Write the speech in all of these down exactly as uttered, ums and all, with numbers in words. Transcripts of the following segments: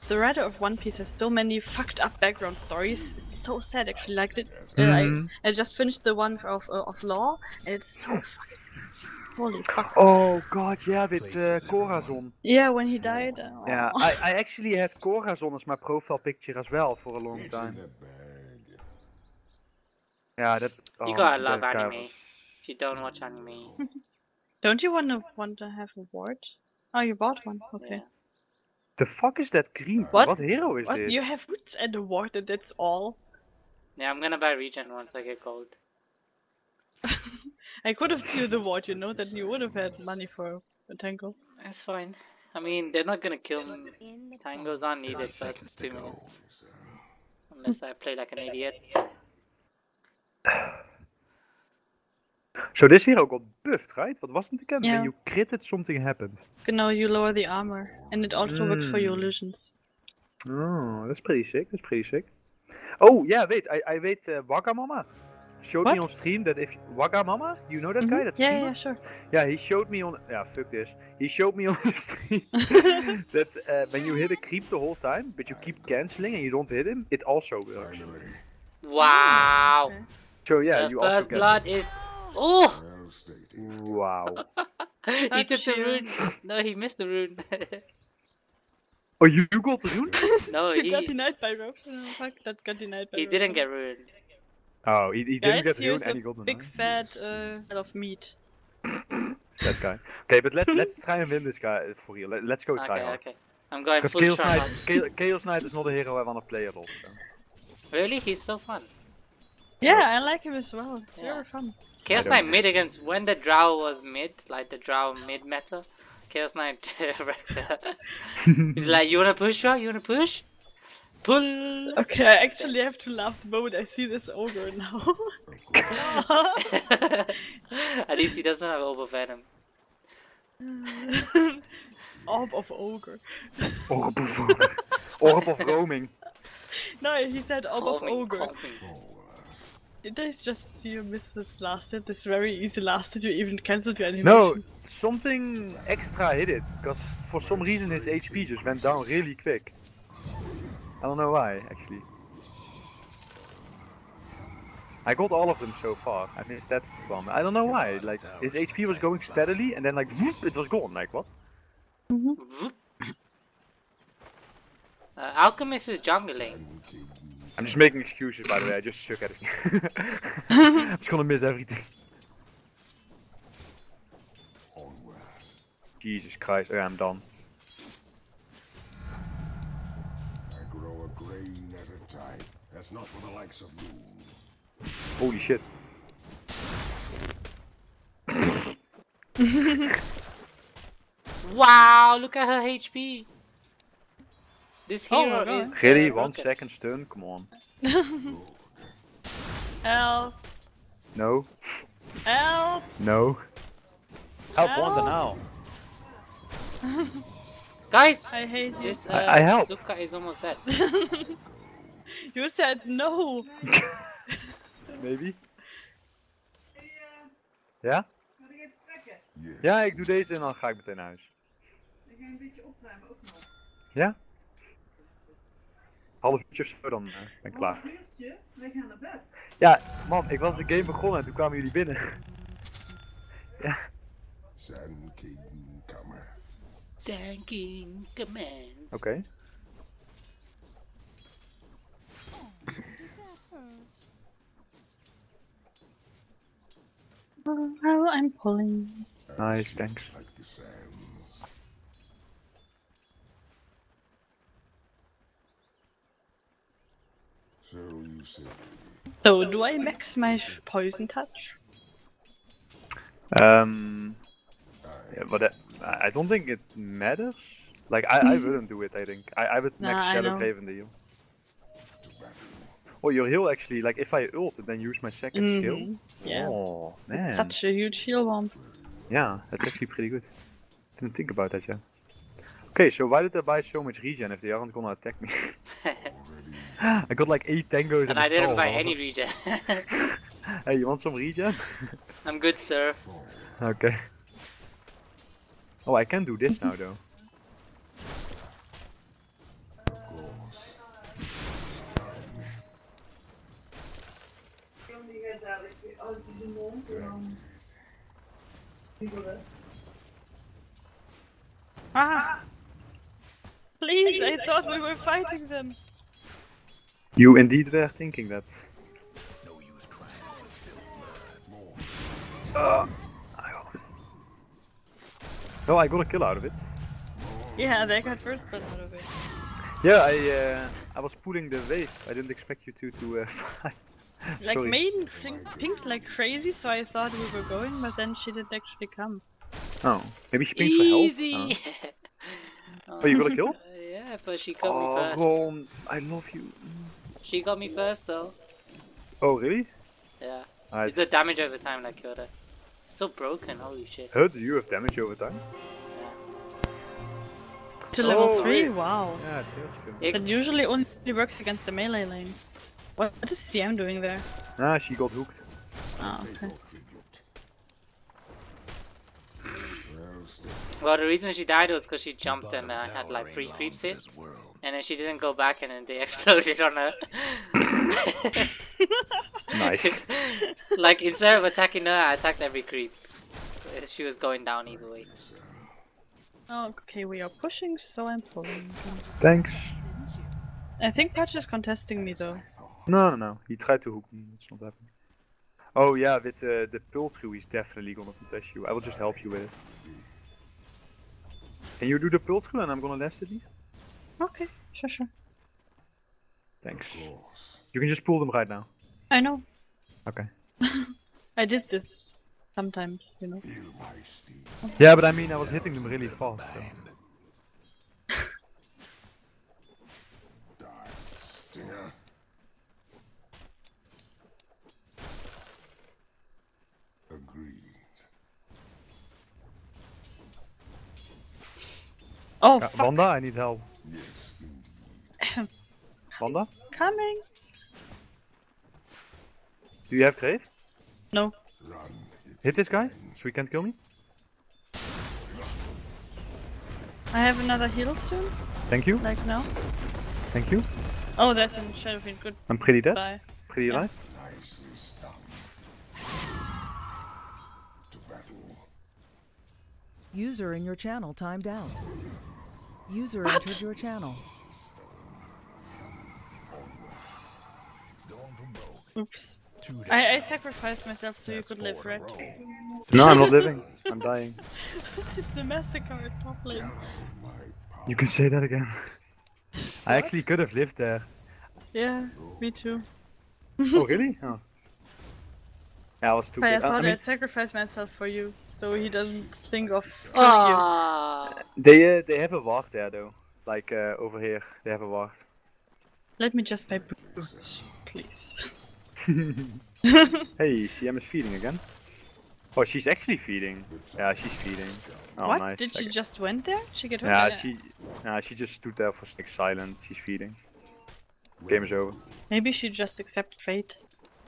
the writer of One Piece has so many fucked up background stories. It's so sad actually. Like it, uh, Mm. I, I just finished the one of uh, of Law, and it's so fucking holy fuck. Oh god, yeah, with uh, Corazon. Yeah, when he died. Uh, Yeah, I, I actually had Corazon as my profile picture as well for a long time. Yeah, that. Oh, You gotta that love guy anime. was... If you don't watch anime, Don't you wanna want to have a ward? Oh, you bought one. Okay. yeah. The fuck is that green? What? What hero is What? this? You have boots and a ward, and that's all. Yeah, I'm gonna buy regen once I get gold. I could have killed the ward, you know, that you would have had money for a tango. That's fine. I mean, they're not gonna kill me. Tangos aren't needed first two minutes. Unless I play like an idiot. So this hero got buffed, right? What wasn't again? Yeah. When you critted, something happened. Genau, you lower the armor, and it also works for your Mm. illusions. Oh, that's pretty sick. That's pretty sick. Oh yeah, wait. I I wait. Uh, Wagamama showed What? me on stream that if Wagamama, you know that Mhm. guy, that Yeah, streamer? yeah, sure. Yeah, he showed me on. Yeah, fuck this. He showed me on the stream that uh, when you hit a creep the whole time, but you keep canceling and you don't hit him, it also works. Wow! Okay. So yeah, the you also first get. blood is. Oh! Wow. He Got took the you. rune. No, he missed the rune. Oh, you got the rune? No, You got he denied by Rob. Oh, fuck, that got denied by he Rob. didn't get rune. Oh, he, he didn't Guys, get the rune here's and a he got the big knife. fat uh, pile of meat. That guy. Okay, but let's let's try and win this guy for real. Let, let's go try Okay, hard. okay. I'm going Because full Chaos try. Knight, Chaos, Chaos Knight is not a hero I want to play at all. So. Really? He's so fun. Yeah, I like him as well. It's Yeah. very fun. Chaos don't. Knight mid against when the Drow was mid, like the Drow mid meta. Chaos Knight wrecked her. He's like, you wanna push, Drow? You wanna push? Pull! Okay, I actually have to laugh the moment I see this ogre now. At least he doesn't have over venom. Orb of ogre. Orb of Orb of roaming. No, he said orb of Calming, ogre. calming. Did I just see you miss this last hit? This very easy last hit, you even cancelled your animation. No, something extra hit it. Because for some reason his H P just went down really quick. I don't know why, actually. I got all of them so far. I missed that one. I don't know why. Like his H P was going steadily, and then like whoop, it was gone. Like what? Vroom. Uh, Alchemist is jungling. I'm just making excuses, by the way. I just suck at it. I'm just gonna miss everything. Jesus Christ! Okay, I'm done. I grow a grain at a time. That's not for the likes of you. Holy shit! Wow, look at her H P. This Oh hero my God. is. Really? uh, One broken. second stun? Come on. Help! No. Help! No. Help Help. Wanda now. Guys, I hate you. this uh, I- I helped. Zufka is almost dead. You said no! Maybe. Ja? Ja, ik doe deze en dan ga ik meteen naar huis. Ja? Half uurtje of zo, dan uh, ben ik klaar. Ja, man, ik was de game begonnen en toen kwamen jullie binnen. Ja. Sand King cometh. Thanking commands. Oké. Okay. Oh, I'm pulling. Nice, thanks. Like the sands. So you say. So, do I max my sh- poison touch? Um, yeah, but uh, I don't think it matters. Like, I, I wouldn't do it, I think. I, I would Nah, max I Shadow know. Grave in the heal. Oh, your heal actually, like if I ult and then use my second Mhm, skill. yeah. Oh, man. Such a huge heal bomb. Yeah, that's actually pretty good. Didn't think about that yet. Okay, so why did I buy so much regen if they aren't gonna attack me? I got like eight tangos And a I didn't soul. buy any regen. Hey, you want some regen? I'm good, sir. Okay. Oh, I can do this now though. Ah! Please, I thought we were fighting them. You indeed were thinking that. Uh, oh, I got a kill out of it. Yeah, they got first blood out of it. Yeah, I uh, I was pulling the wave. I didn't expect you two to uh, fight. Like Sorry. Maiden pinged like crazy, so I thought we were going, but then she didn't actually come. Oh, maybe she pinged for help. Easy! Oh, you got a kill? Uh, yeah, but she got me Oh, first. Ron, I love you. She got me first though. Oh, really? Yeah. I... It's the damage over time that killed her. So broken, holy shit. How do you have damage over time? To So level Oh, three, wait. wow. Yeah, that's good. Ik- That usually only works against the melee lane. What, what is C M doing there? Ah, she got hooked. Oh, okay. Well, the reason she died was because she jumped and uh, had like three creeps hit. And then she didn't go back and then they exploded on her. Nice. Like instead of attacking her, I attacked every creep. So she was going down either way. Oh, okay, we are pushing, so I'm pulling. Thanks. I think Patch is contesting me though. No, no, no. He tried to hook me. It's not happening. Oh yeah, with uh, the pull through, he's definitely gonna contest you. I will just help you with it. Can you do the pull through and I'm gonna last it? Okay, sure, sure. Thanks. You can just pull them right now. I know. Okay. I did this sometimes, you know. Yeah, but I mean, I was hitting them really fast. So. Stinger. Agreed. Oh, Yeah, fuck. Wanda, I need help. Yes, indeed. Wanda, Coming. do you have Grave? No. Run. Hit this guy, so he can't kill me. I have another heal soon, Thank you, like now. thank you. Oh, that's in Shadowfiend. Good. I'm pretty dead, Bye. pretty Yeah. alive. Nicely stung. To battle. User in your channel timed out. User entered your channel. Oops. I, I sacrificed myself so you could live, right? No, I'm not living. I'm dying. It's the massacre at top lane. You can say that again. I actually could have lived there. Yeah, me too. Oh really? Oh. Yeah, I was stupid. I Uh, thought I mean, I'd sacrifice myself for you, so he doesn't think of Oh. killing you. Ah. they uh, they have a ward there though. Like uh, over here, they have a ward. Let me just buy boots, please. Hey, C M is feeding again. Oh, she's actually feeding. Yeah, she's feeding. Oh, What? nice. Did she Okay. just went there? She get hurt? Yeah, she, yeah, she just stood there for six silent. She's feeding. Game is over. Maybe she just accepted fate.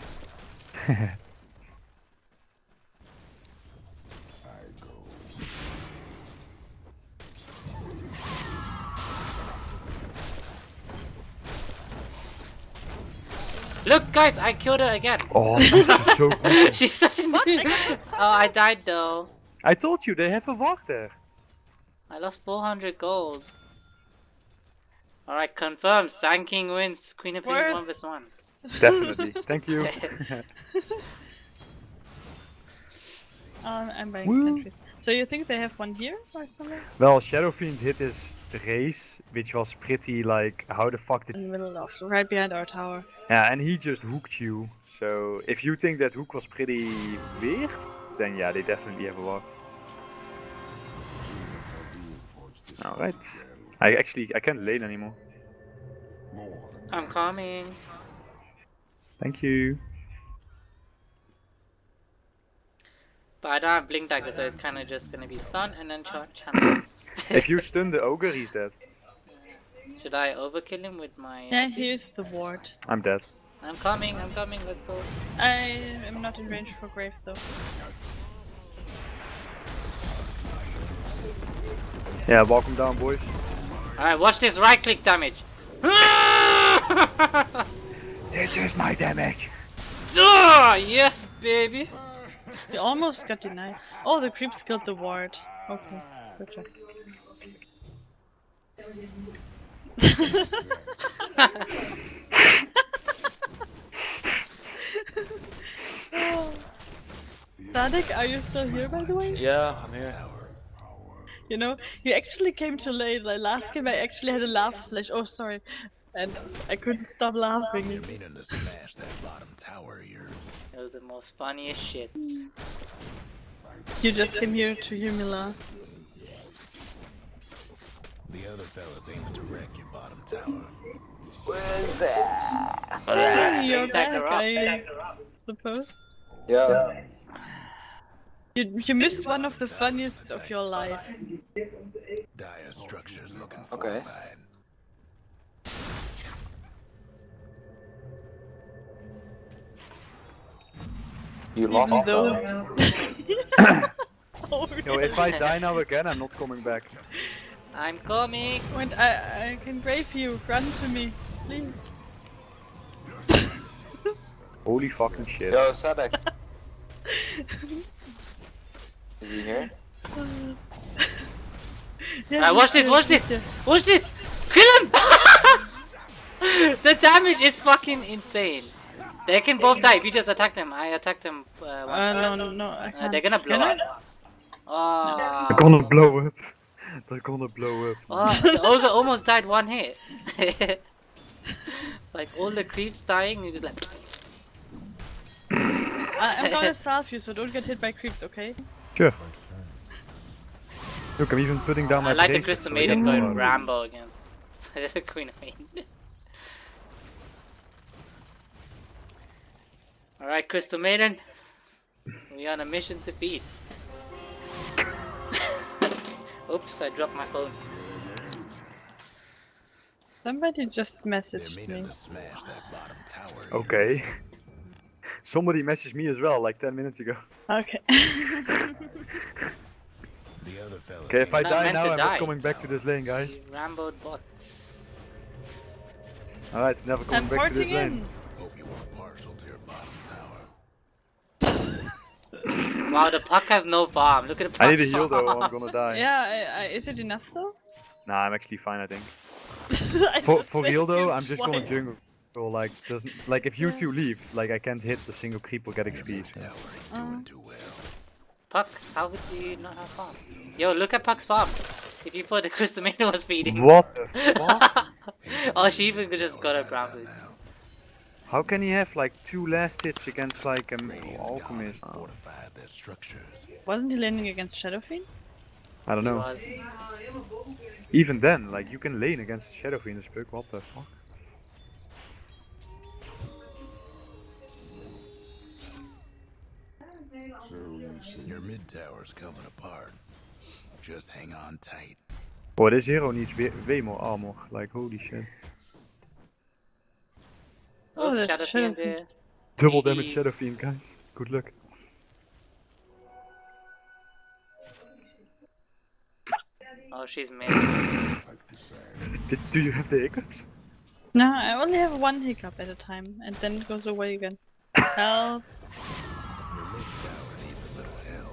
Look, guys, I killed her again. Oh, this is so cool. She's such a noob. Oh, I died though. I told you they have a ward there. I lost four hundred gold. Alright, confirmed. Sand King wins. Queen of Pain Word. one versus one. Definitely. Thank you. Um, I'm buying Woo. sentries. So you think they have one here or somewhere? Well, Shadow Fiend hit his race, which was pretty like, how the fuck did? In the middle of, right behind our tower. Yeah, and he just hooked you. So if you think that hook was pretty weird, then yeah, they definitely have a ward. Alright. I actually, I can't lane anymore. I'm coming. Thank you. But I don't have Blink Dagger, so it's kind of just gonna be stun and then ch channels. If you stun the ogre, he's dead. Should I overkill him with my Yeah, ulti? here's the ward. I'm dead. I'm coming, I'm coming, let's go. I am not in range for Grave though. Yeah, welcome down, boys. Alright, watch this right click damage. This is my damage. Oh, yes, baby. You almost got denied. Oh, the creeps killed the ward. Okay, good job. Oh. Sadek, are you still here by the way? Yeah, I'm here. You know, you actually came too late. Like last game I actually had a laugh slash, oh sorry, and I couldn't stop laughing. Meaning to smash that bottom tower of yours. It was the most funniest shits. You just came here to hear me laugh. The other fellas aiming to wreck your bottom tower. Hey, you're Take back, the rock. I suppose. Yeah. You, you missed one of the funniest of your life. Dire structures looking Okay. fortified. You lost Even though... though. Oh, Yo, if I die now again, I'm not coming back. I'm coming. Wait, I, I can grave you. Run to me, please. Holy fucking shit. Yo, Sadek. Is he here? Yeah, Alright, watch this, watch this, watch this! Kill him! The damage is fucking insane. They can both die if you just attack them. I attacked them uh, Uh, once. no, no, no, I Uh, can't. they're gonna blow Can I? up. Oh, They're gonna blow up. They're gonna blow up. oh, the ogre almost died one hit. Like all the creeps dying, you just like. I, I'm gonna salve you, so don't get hit by creeps, okay? Sure. Look, I'm even putting down my I like the braces Crystal so I Maiden don't going know. Rambo against Queen of Maiden. Alright, Crystal Maiden. We on a mission to beat. Oops, I dropped my phone. Somebody just They're messaged meaning me. to smash that bottom tower. of Okay. Somebody messaged me as well, like ten minutes ago. Okay. yours. The other fellas Okay, if I Not die meant now, to I'm die. not coming back to this lane, guys. He Ramboed bot. Alright, never coming I'm back to porting this lane. in. hope you weren't partial to your bottom tower. Wow, the puck has no farm. Look at the I puck's need a heal though, or farm. I'm gonna die. Yeah, I, I, is it enough though? Nah, I'm actually fine, I think. I For just for made real though, you I'm just gonna twice. jungle. Like, doesn't like if you two leave, like I can't hit the single creep or get X P. So. Tower ain't doing too well. Puck, how could you not have farm? Yo, look at Puck's farm. If you thought the Crystal Maiden was feeding. What the fuck? Oh, she even just got her brown boots. How can he have like two last hits against like an Radiant's alchemist? gods fortified their structures. Wasn't he landing against Shadow Fiend? I don't He know. was. Even then, like you can lane against the Shadow Fiend this book. What the fuck? So you see, your mid tower's coming apart. Just hang on tight. Oh, this hero needs way, way more armor. Like holy shit. Oh, Oh, that's Shadow Shadow Fiend there. Double Hey. damage Shadow Fiend, guys. Good luck. Oh, she's mid. Like the sand. Did, do you have the hiccups? No, I only have one hiccup at a time, and then it goes away again. Help! Your mid tower needs a little help.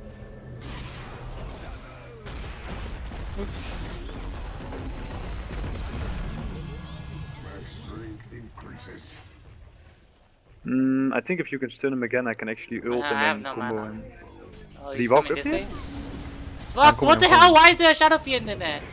My strength increases. Mm, I think if you can stun him again, I can actually ult I and have then no combo mana. him. Oh, Did he's he walk coming up this here? way. Fuck, coming, what the I'm hell? coming. Why is there a Shadow Fiend in there?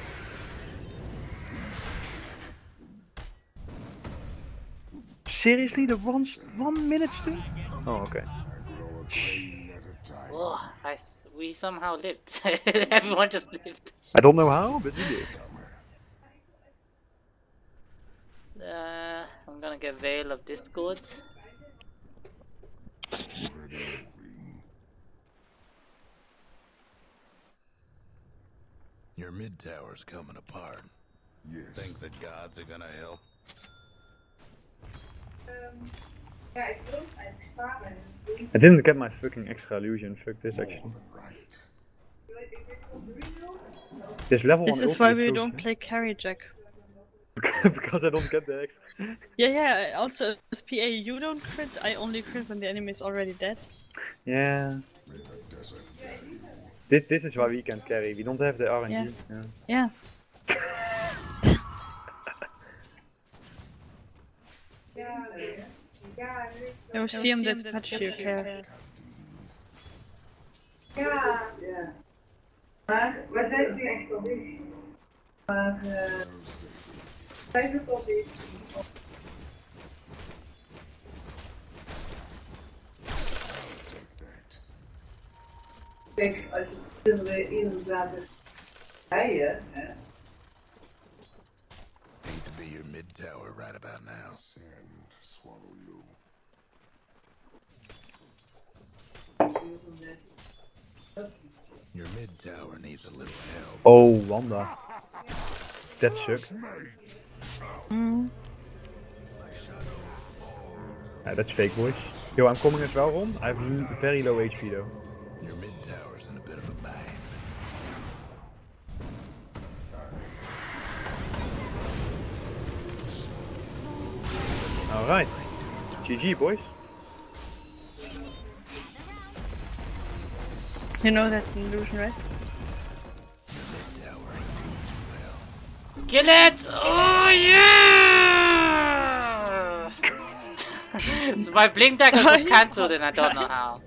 Seriously, the one one minute stun? Oh, okay. Grow a grain at a time. Oh, I s we somehow lived. Everyone just lived. I don't know how, but we did. Uh, I'm gonna get Veil of Discord. Your mid tower's coming apart. Yes. Think the gods are gonna help? I didn't get my fucking extra illusion. Fuck this actually. Right. This level This one is ulti why is we so don't shit. play carry Jack. Because I don't get the extra. Yeah, yeah, also as P A you don't crit, I only crit when the enemy is already dead. Yeah. This, this is why we can carry, we don't have the R N G. Yeah. Yeah. Yeah. No, see him, that's patch you care. Ja, ja. Maar waar zijn ze echt al is? Maar uh, zijn het al is? Kijk, als je er inderdaad rijden, hè. Need to be your mid tower right about now. Sand, swallow you. Your mid tower needs a little help. Oh, Wanda. That sucks. Mm. Yeah, that's fake, boys. Yo, I'm coming as well, Ron. I have very low H P though. Your mid tower's in a bit of a bind. Alright. G G, boys. You know that's an illusion, right? Kill it! Oh yeah! So my blink dagger got cancelled and I don't know how.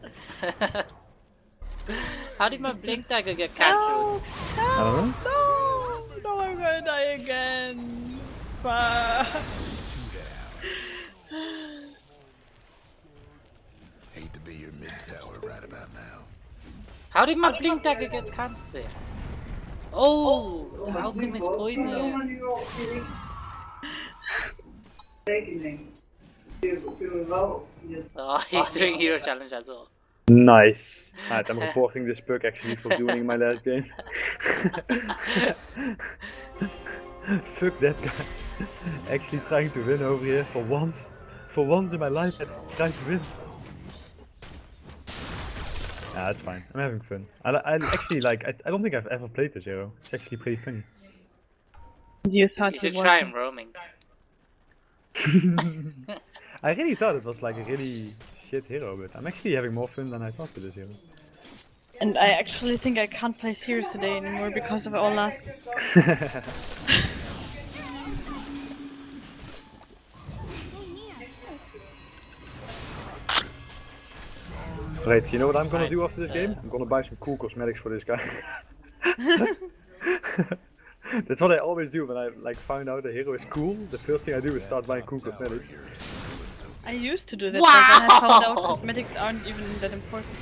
How did my blink dagger get cancelled? No, I don't know. no, no, I'm gonna die again. Fuck. Hate to be your mid tower right about now. How did my blink dagger get cancelled there? Oh, the alchemist poison. Oh, he's doing hero challenge as well. Nice. Alright, I'm reporting this perk actually for doing in my last game. Fuck that guy. Actually trying to win over here for once. For once in my life, I'm trying to win. Yeah, it's fine. I'm having fun. I, I actually like. I, I don't think I've ever played this hero. It's actually pretty funny. You thought You you should try him wasn't. roaming. I really thought it was like a really shit hero, but I'm actually having more fun than I thought with this hero. And I actually think I can't play Sirius today anymore because of all last. Right, you know what I'm gonna do after this game? I'm gonna buy some cool cosmetics for this guy. That's what I always do when I like find out a hero is cool. The first thing I do is start buying cool cosmetics. I used to do that, Wow! but then I found out cosmetics aren't even that important.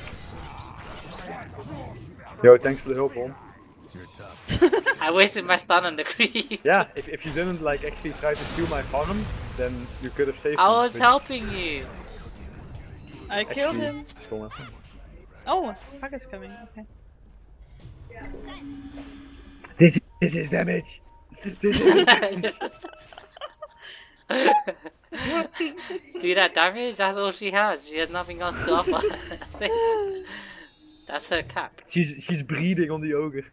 Yo, thanks for the help, Ron. I wasted my stun on the creep. Yeah, if, if you didn't like actually try to steal my farm, then you could have saved I me. was which helping you. I killed actually him. stole my farm. Oh, fuck is coming. Okay. This, this is damage. This is damage. See that damage? That's all she has. She has nothing else to offer. That's it. That's her cap. She's she's breathing on the ogre.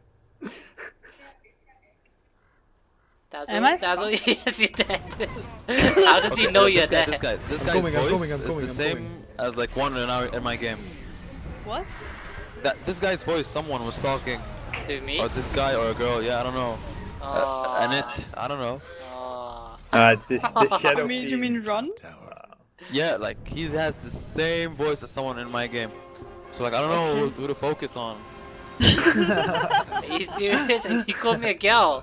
That's Am all. I? That's all. Yes, you're dead. How does he know this you're guy, dead? This guy, this I'm guy's coming, I'm voice coming, I'm is coming, the I'm same coming. as like one in our in my game. What? That this guy's voice, someone was talking, Who, me? or this guy or a girl. Yeah, I don't know. Uh, Oh. and it, I don't know. Oh. Uh, this this shadow You mean, you fiend. mean Ron? Yeah, like he has the same voice as someone in my game. So like I don't know who, who to focus on. Are you serious? And you called me a girl.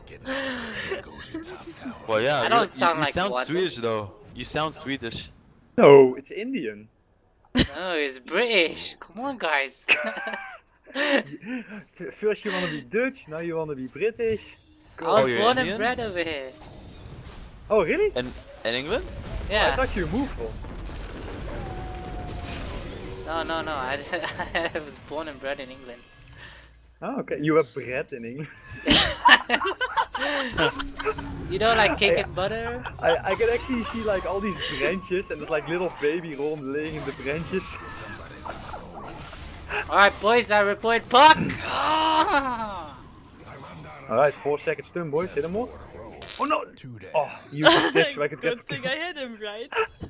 Well, yeah, I you- don't you, sound you like sound one. Swedish though. You sound Swedish. No, it's Indian. No, it's British. Come on, guys. F- First you wanna be Dutch, now you wanna be British. I was Oh, you're born Indian? and bred over here. Oh really? In in England? I Yeah. thought you moved from. No, no, no. I, I was born and bred in England. Oh, okay. You were bred in England. You know, like cake and butter? I, I can actually see like all these branches and there's like little baby Ron laying in the branches. Alright, boys, I report puck! Ah! Alright, four seconds turn boys, hit him more. Oh no! Two down. Oh, you used a stitch so I could get Good thing I hit him, right?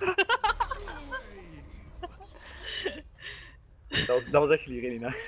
That was, that was actually really nice.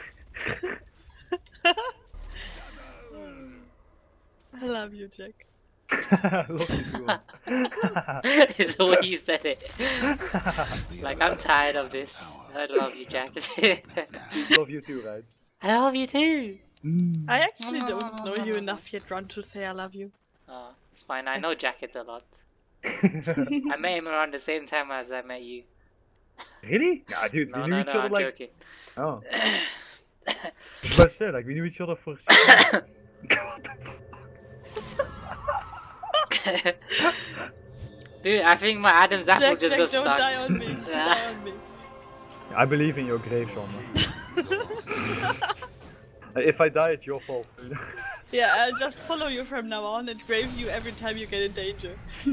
I love you, Jack. Love you too. It's the way you said it. It's like, I'm tired of this. I love you, Jack. Love you too, right? I love you too. Mm. I actually don't know you enough yet, Ron, to say I love you. Oh, it's fine. I know Jacket a lot. I met him around the same time as I met you. Really? Nah, dude, No, we knew no, each no, other I'm like. joking. Oh. But I said, like, we knew each other for. What the fuck? Dude, I think my Adam's apple Jack, just Jack, got don't stuck. die on me. Don't die on me. I believe in your grave, Sean. If I die, it's your fault. Yeah, I'll just follow you from now on and grave you every time you get in danger.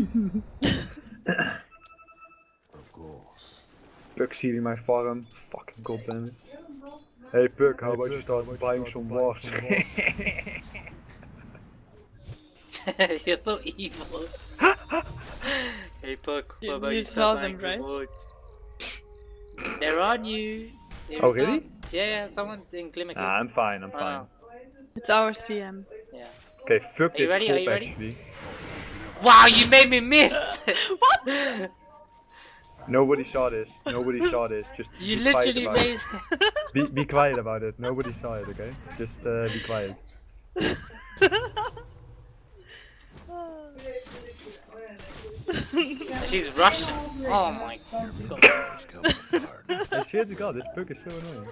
Of course. Puck stealing my farm. Fucking goddamn it. Hey Puck, how about you start buying some wars? You're so evil. Hey Puck, You- what about you you saw start them, buying some right? woods? They're on you. Here Oh, it really? comes. Yeah, yeah, someone's in Clinical. Nah, I'm fine, I'm Oh, fine. no. It's our C M. Yeah. Okay, fuck Are you this ready? Are crop you ready? actually. Wow, you made me miss! What? Nobody saw this. Nobody saw this. Just You be quiet literally about made. it. Be, be quiet about it. Nobody saw it, okay? Just uh, be quiet. She's Russian. Oh my god. I swear to God, this Puck is so annoying.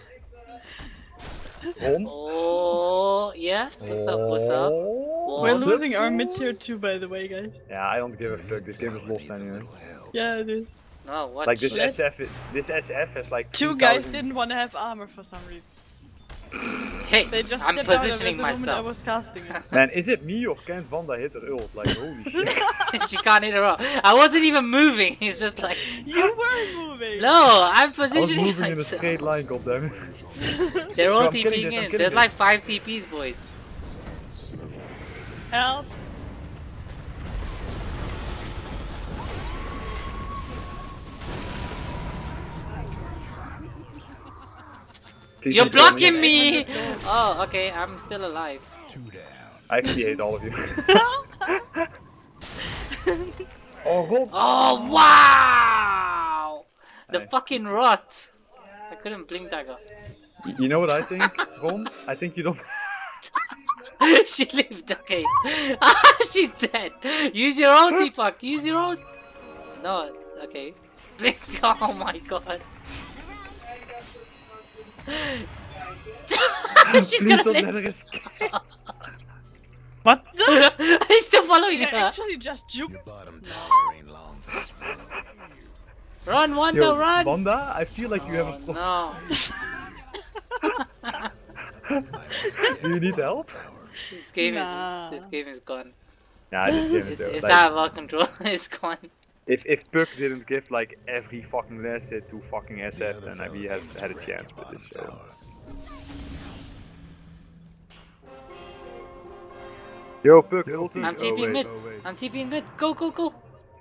Ron? Oh, yeah? What's up? What's up? Oh, We're what's up? losing our mid tier two, by the way, guys. Yeah, I don't give a fuck. This game is lost anyway. Yeah, it is. No, what? Like this shit? S F, i- this S F has like Two three guys thousand didn't want to have armor for some reason. Hey, They just I'm stepped out of it positioning the moment I myself. was casting it. Man, is it me or can't Wanda hit her ult? Like holy shit. She can't hit her up. I wasn't even moving. He's just like, You were moving! no, I'm I was positioning moving in a myself. straight line, goddammit. They're No, all I'm kidding TPing this, I'm in. kidding There's this. like five T Ps, boys. Help! Please You're don't kill blocking me! me. Oh, okay, I'm still alive. Two down. I actually hate all of you. Oh, Rob. Oh, wow! The Hey. fucking rot. I couldn't blink dagger. Y- You know what I think, Ron? I think you don't. She lived, okay. Ah, she's dead. Use your ulti, fuck. Use your ult. No, okay. Blink. Oh my god. She's Please gonna don't let live. her escape. What? He's still following You her. actually just juke. Your bottom tower ain't long for this one. Run, Wanda, Yo, run. Wanda, I feel like you have a. Oh, no. Do you need help? This game Nah. is this game is gone. Nah, this game is It's, dope. it's Like, out of our control. It's gone. if if Puck didn't give like every fucking last hit to fucking S F, then uh, we had had a chance with this show. Yo, Puck, ulti. I'm oh, TPing wait, mid. oh, wait. I'm TPing mid. Go, go, go.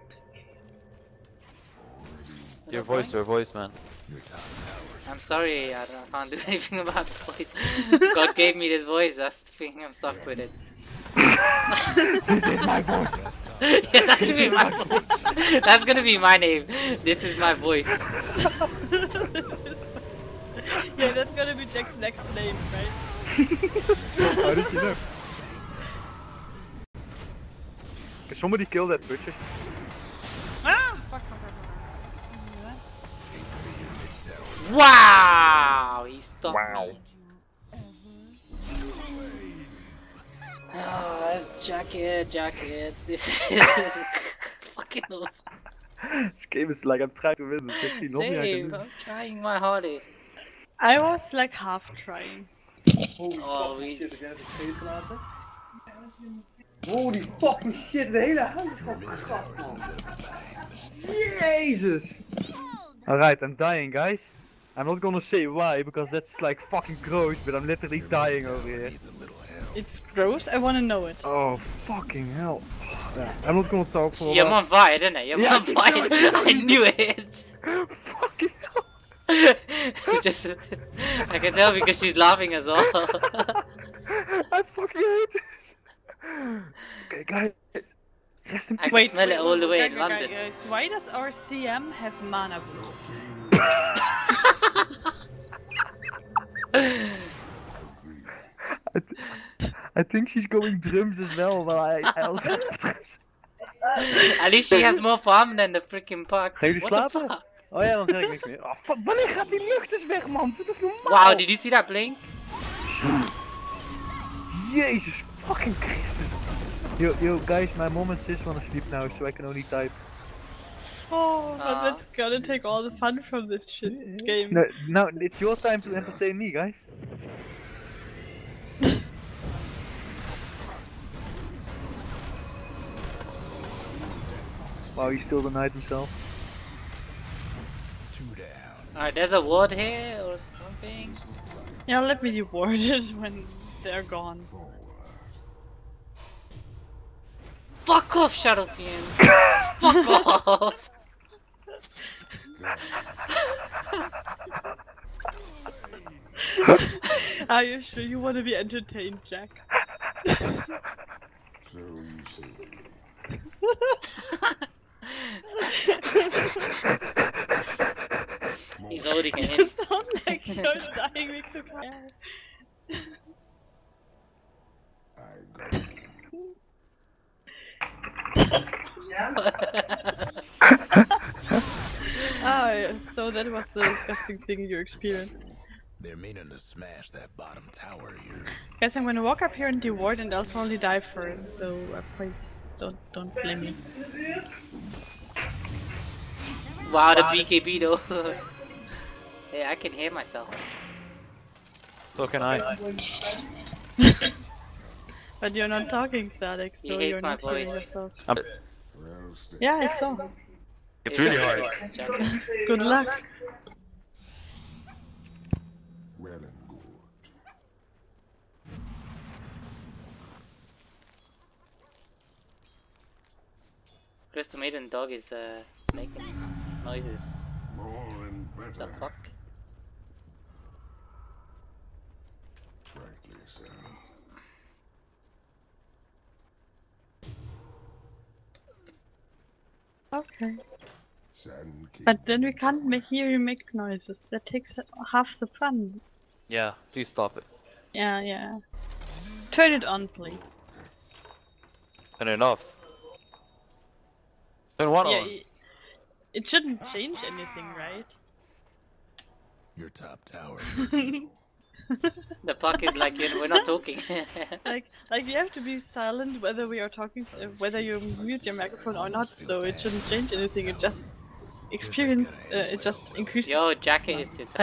Your voice, your voice, man. I'm sorry, I, don't- I can't do anything about the voice. God gave me this voice, that's the thing, I'm stuck with it. This is my voice. Yeah, that should be my voice. That's gonna be my name. This is my voice. Yeah, that's gonna be Jack's next name, right? How did you know? Can somebody kill that butcher? Ah! Fuck, fuck, fuck, fuck. Wow! He stopped Wow. me. Oh, jacket, jacket. This is, this is fucking over. This game is like I'm trying to win. There's actually nothing I can Same, do. I'm trying my hardest. I was like half trying. Oh, we... Holy fucking shit, de hele huis is gewoon vergast, man. Jesus! Alright, I'm dying, guys. I'm not gonna say why, because that's like fucking gross, but I'm literally dying over here. it's gross. I want to know it. Oh fucking hell! Yeah, I'm not gonna talk for a You're while. on fire, didn't I? You're Yeah, on fire. I knew it. Fucking hell! Just, I can tell because she's laughing as well. I fucking hate it. Okay, guys. Rest in I can peace. smell it all the way in Guys, London. guys, Why does our C M have mana blue? I, th I think she's going drums as well, but I, I also have drums. At least she has more farm than the freaking park. Ga jullie What the slapen? fuck? Oh ja, dan zeg ik niks meer. Oh, fuck, wanneer gaat die lucht eens weg, man? Doe toch normaal? Wow, did you see that blink? Jezus fucking Christus. Yo, yo, guys, my mom and sis wanna sleep now, so I can only type. Oh, but Aw. that's gonna take all the fun from this shit game. No, now it's your time to entertain me, guys. Wow, he still denied himself. Alright, there's a ward here or something. Yeah, let me reward it when they're gone. Fuck off, Shadow Fiend! Fuck off! Are you sure you want to be entertained, Jack? So you see. He's holding it in. Sound like you're dying with the fire. I go. Ah, yeah. So that was the disgusting thing you experienced. They're meaning to smash that bottom tower of yours. Guys, I'm gonna walk up here and do ward, and I'll probably die for it. So uh, please don't don't blame me. Wow, the B K B though. Hey, I can hear myself. So can I. But you're not talking, Static, so He hates you're my not hearing voice. yourself. I'm- Well, stay. Yeah, I saw. It's really hard. Jack. Good luck. Well and good. Crystal Maiden dog is uh, making noises. More and The better. fuck? Frankly, so. Okay. Sand King. But then we can't make, hear you make noises. That takes half the fun. Yeah, please stop it. Yeah, yeah. Turn it on, please. Turn it off. Turn what Yeah, on? i- it shouldn't change anything, right? Your top tower. The fuck is like, you know, we're not talking. like, like you have to be silent whether we are talking, uh, whether you mute your microphone or not. So it shouldn't change anything. It just experience. Uh, it just increases. Yo, Jacket is to.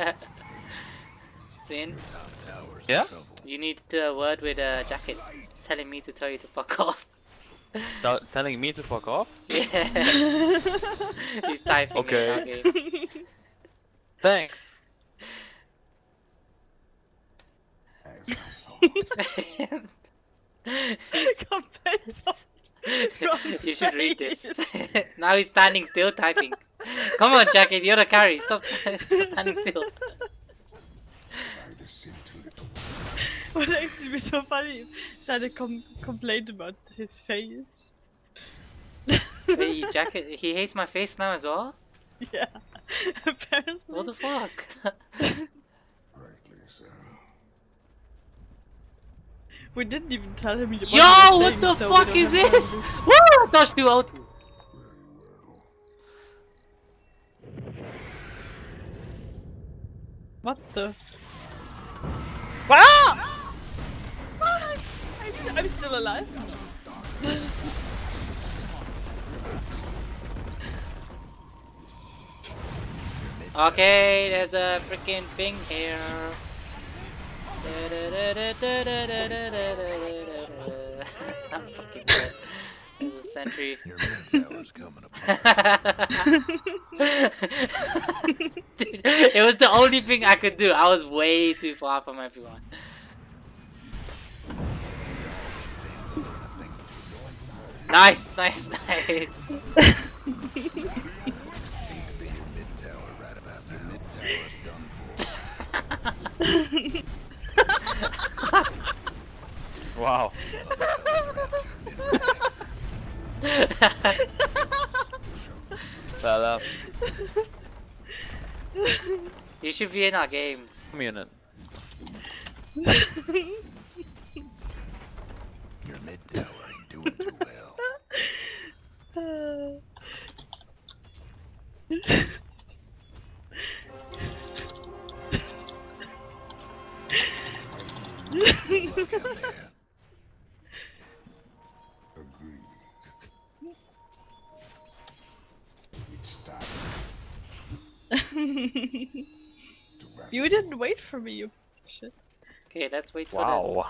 Sin, Yeah? you need a word with a uh, Jacket telling me to tell you to fuck off. So, telling me to fuck off? Yeah. He's typing Okay. in our game. Thanks. He's- you should read this. Now he's standing still typing. Come on, Jacket, you're the carry. Stop, stop standing still. By the scintillant. What actually be so funny is that I com complained about his face. Hey, Jacket, he hates my face now as well? Yeah, apparently. What the fuck? Rightly so. We didn't even tell him. What Yo, he was what saying, the so we fuck don't is have this? to- Woo! Dodge two out. Very well. What the? Wow! I'm, I'm still alive. Okay, there's a freaking thing here. I'm fucking dead. There's a sentry. Your mid tower's coming apart. Dude, it was the only thing I could do. I was way too far from everyone. Nice, nice, nice. Wow. Fell out. You should be in our games. I'm in it. Your mid tower ain't doing too well. Look out there. Agreed. It's time to battle. You didn't wait for me, you piece of shit. Okay, let's wait for Wow.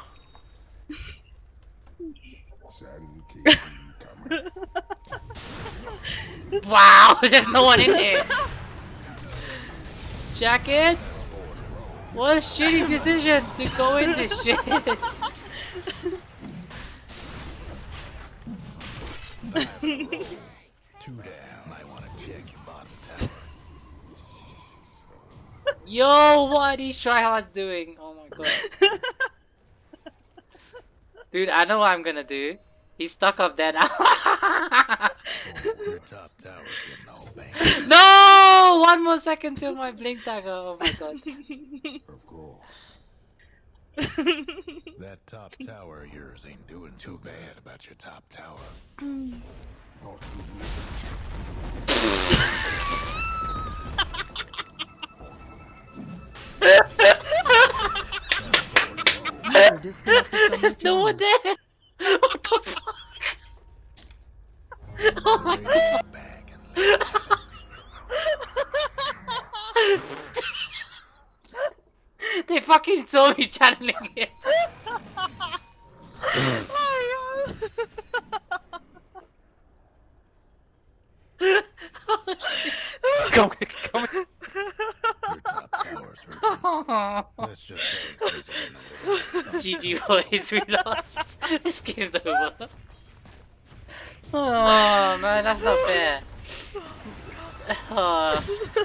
Sand King coming. that. Wow, there's no one in here. Jacket? What a shitty decision to go in this shit. Two down. I want to check your bottom tower. Yo, what are these tryhards doing? Oh my god. Dude, I know what I'm gonna do. He's stuck up there now. Your top tower's getting all banged. No! One more second till my blink dagger. Oh my god. Of course. That top tower of yours ain't doing too bad about your top tower. Thought you'd never User disconnected from your There's no one channel. there. What the fuck? Oh my god. Back and left. They fucking saw me channeling it. Oh shit. Come, come. Your top tower's hurting. Let's just say things are getting a little. G G boys, we lost. This game's over. Oh man, that's not fair. Oh.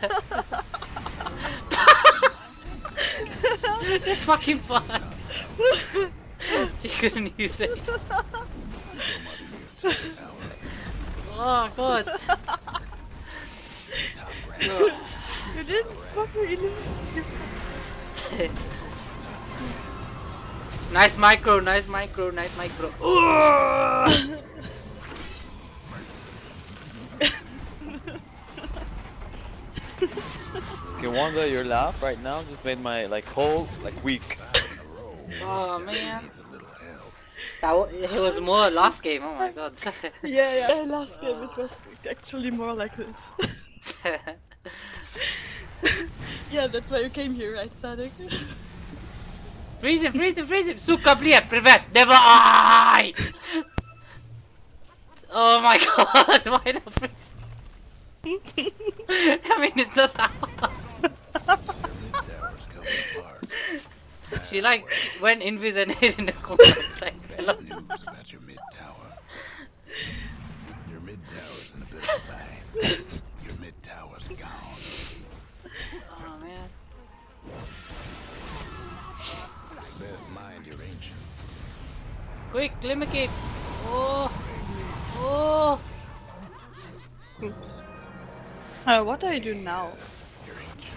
It's fucking fun. She couldn't use it. Oh god. Oh. You didn't fucking eliminate. Nice micro, nice micro, nice micro. Okay, Wanda, your laugh right now just made my like whole like week. Oh man. That w it was more last game, oh my god. Yeah, yeah, last game it was actually more like this. Yeah, that's why you came here, right, Static? Freeze him, freeze him, freeze him! Suka, блядь, prevent, never I! Oh my god, why not freeze? I mean, it's not how. She like went invis and hid in the corner. It's like, hello. News about your mid tower. Your mid tower's in a bit of a bind. Your mid tower's gone. Oh man. Best mind your ancient. Quick, glimmer cape. Oh. Oh. Uh, what do I do now? Your ancient.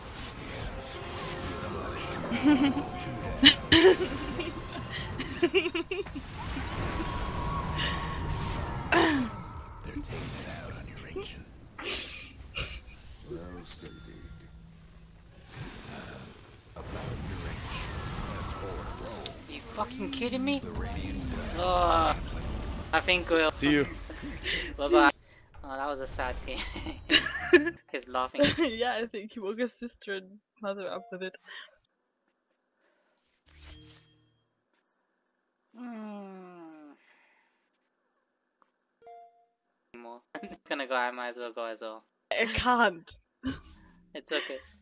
They're taking it out on your ancient. well stated. About your ancient. That's four in a row. Are you fucking kidding me? The radiant Oh. I think we'll. See you. Bye bye. Oh, that was a sad game. He's laughing. Yeah, I think he woke his sister and mother up with it. Mm. More. Gonna go. I might as well go as well. I can't. It's okay.